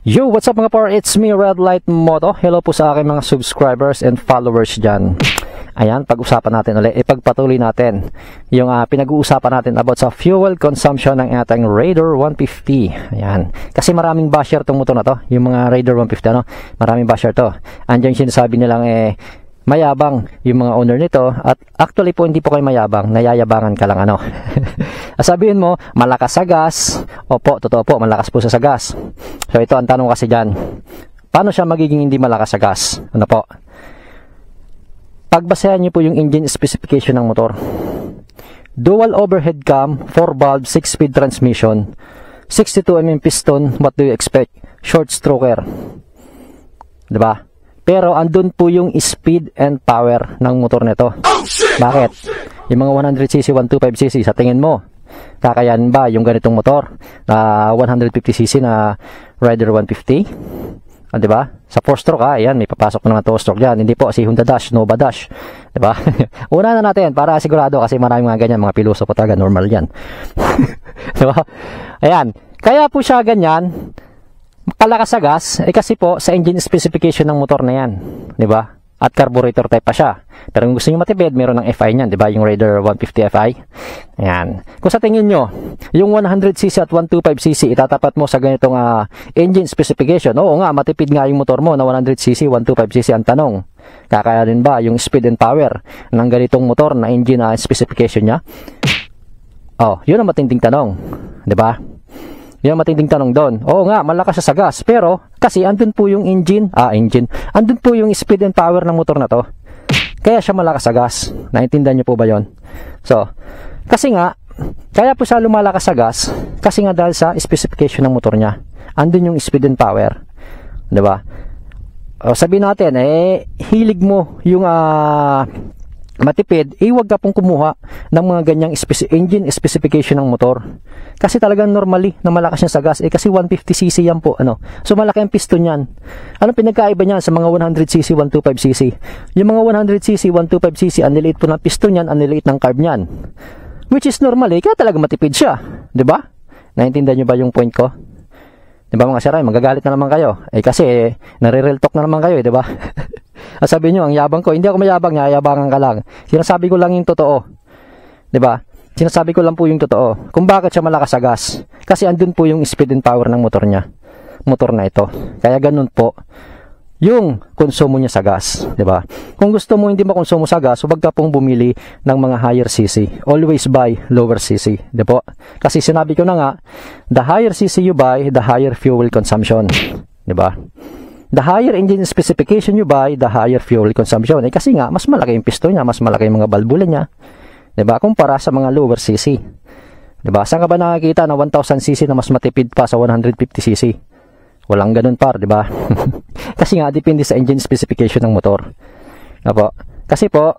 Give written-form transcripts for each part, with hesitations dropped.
Yo, what's up mga par? It's me, Red Light Moto. Hello po sa aking mga subscribers and followers dyan. Ayan, pag-usapan natin ulit, ipagpatuloy natin yung pinag-uusapan natin about sa fuel consumption ng ating Raider 150. Ayan, kasi maraming basher tong motor na to, yung mga Raider 150, ano? Maraming basher to. Andiyan sinasabi nilang mayabang yung mga owner nito, at actually po hindi po kayo mayabang, nayayabangan ka lang, ano. Sabihin mo malakas sa gas. Opo, totoo po, malakas po sa gas. So ito ang tanong kasi dyan, paano siya magiging hindi malakas sa gas? Ano po, pagbasehan niyo po yung engine specification ng motor. Dual overhead cam, 4 valve, 6-speed transmission, 62 mm piston. What do you expect? Short stroker, diba? Pero andun po yung speed and power ng motor nito. Bakit? Yung mga 100cc, 125cc, sa tingin mo kakayanin ba yung ganitong motor na 150cc na Raider 150? Diba? Sa 4-stroke, ayan, may papasok na naman 2-stroke dyan. Hindi po si Honda Dash, Nova Dash, diba? Una na natin para sigurado, kasi maraming mga ganyan, mga piloso po talaga, normal yan. Diba? Ayan, kaya po siya ganyan kalakas sa gas, kasi po sa engine specification ng motor na yan, diba? At carburetor type pa siya. Pero kung gusto nyo matipid, meron ng FI niyan, diba? Yung Raider 150 FI. Ayan. Kung sa tingin nyo, yung 100cc at 125cc, itatapat mo sa ganitong engine specification. Oo nga, matipid nga yung motor mo na 100cc, 125cc. Ang tanong, kakayanin ba yung speed and power ng ganitong motor na engine specification niya? Oh, yun ang matinding tanong, diba? Yan ang matinding tanong doon. Oo nga, malakas siya sa gas, pero kasi andun po yung andun po yung speed and power ng motor na to. Kaya siya malakas sa gas. Naintindihan niyo po ba yon? So, kasi nga, kaya po siya lumalakas sa gas, kasi nga dahil sa specification ng motor niya. Andun yung speed and power. Diba? O, sabihin natin, hilig mo yung matipid, huwag ka pong kumuha ng mga ganyang engine specification ng motor. Kasi talagang normally na malakas niya sa gas, kasi 150cc yan po, ano. So malaki ang piston yan. Anong pinagkaiba niyan sa mga 100cc, 125cc? Yung mga 100cc, 125cc, ang niliit po ng piston yan, ang niliit ng carb niyan. Which is normally, kaya talaga matipid siya. Diba? Naintindihan niyo ba yung point ko? Diba mga saray, magagalit na naman kayo. Kasi, nare-real talk na naman kayo, diba? Sabi nyo, ang yabang ko, hindi ako mayabang, yayabangan ka lang. Sinasabi ko lang yung totoo. Diba? Sinasabi ko lang po yung totoo. Kung bakit siya malakas sa gas. Kasi andun po yung speed and power ng motor niya. Motor na ito. Kaya ganun po yung konsumo niya sa gas. Diba? Kung gusto mo hindi makonsumo sa gas, huwag ka pong bumili ng mga higher cc. Always buy lower cc. Diba? Kasi sinabi ko na nga, the higher cc you buy, the higher fuel consumption. Diba? The higher engine specification you buy, the higher fuel consumption. Kasi nga, mas malaki yung piston niya, mas malaki yung mga balbula niya. Diba? Kumpara sa mga lower cc. Diba? Saan ka ba nakakita na 1000cc na mas matipid pa sa 150cc? Walang ganun par, diba? Kasi nga, depende sa engine specification ng motor. Diba? Kasi po,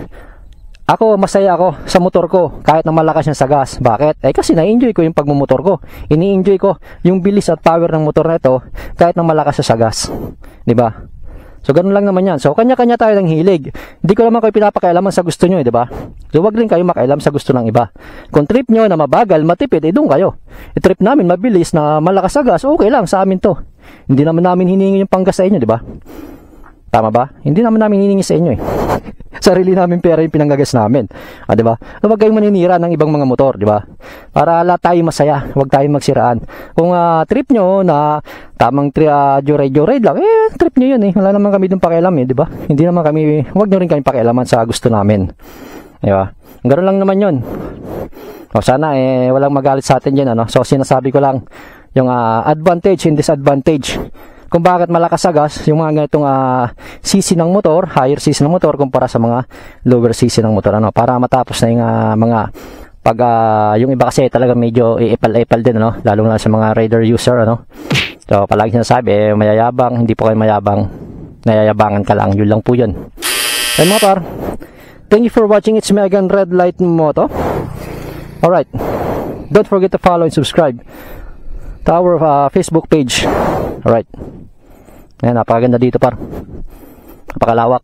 masaya ako sa motor ko kahit na malakas niya sa gas. Bakit? Kasi na-enjoy ko yung pagmumotor ko. Ini-enjoy ko yung bilis at power ng motor na ito kahit na malakas siya sa gas. Diba? So, ganun lang naman yan. So, kanya-kanya tayo ng hilig. Hindi ko naman kayo pinapakialaman sa gusto nyo, diba? So, wag rin kayo makialam sa gusto ng iba. Kung trip nyo na mabagal, matipid, doon kayo. Trip namin mabilis na malakas sa gas, okay lang sa amin to. Hindi naman namin hiningi yung panggas sa inyo, diba? Tama ba? Hindi naman namin hiningi sa inyo Sarili namin pera yung pinanggagas namin. Diba? Huwag kayong maninira ng ibang mga motor, diba? Para lahat tayo masaya, huwag tayong magsiraan. Kung trip nyo na tamang joyride lang, trip nyo yun Wala naman kami dun pakialam diba? Hindi naman kami, huwag nyo rin kami pakialaman sa gusto namin. Diba? Ganoon lang naman yun. O sana walang magalit sa atin dyan, ano? So sinasabi ko lang yung advantage and disadvantage kung bakit malakas sa gas yung mga ganitong cc ng motor, higher cc ng motor kumpara sa mga lower cc ng motor, ano, para matapos na yung mga pag yung iba kasi talaga medyo ipal-ipal din, ano, lalo na sa mga Raider user, ano. So palagi sinasabi mayayabang, hindi po kayo mayabang, nayayabangan ka lang, yun lang po yun. And mga par, thank you for watching. It's me again, Red Light Moto. Alright, don't forget to follow and subscribe to our Facebook page. Alright. Ayan, napakaganda dito par. Napakalawak.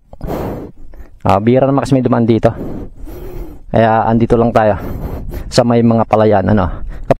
Bira naman kasi may dumaan dito. Kaya andito lang tayo sa may mga palayan, ano.